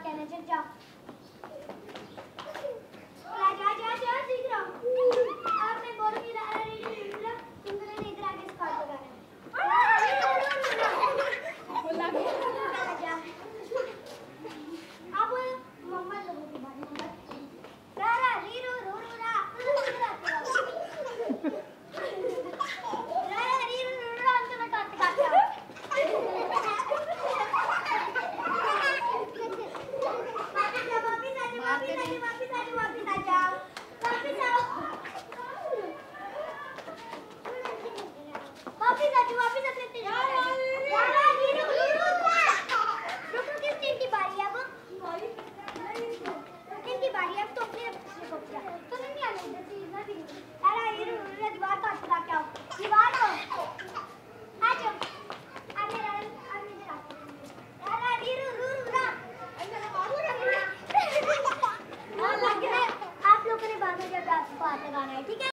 बात कहना चाहिए। जाओ जा जा जा सीख रहा हूँ। अब मैं बोलूँगी तुम दोनों ने इधर आके स्कॉट लगाना है। अब मम्मा लोगों की बात रा रीरू रू रू रा रा रीरू रू रा अंत में काट काट वापस अपने किसकी बारी है अब? किसकी बारी है अब? तो अपने तो नहीं आने इधर अरे ये दीवार काट के क्या दीवार को आ जाओ अरे इधर आ अरे रीरू रा लग रहा है आप लोगों ने बाद में जब बात लगाना है, ठीक है।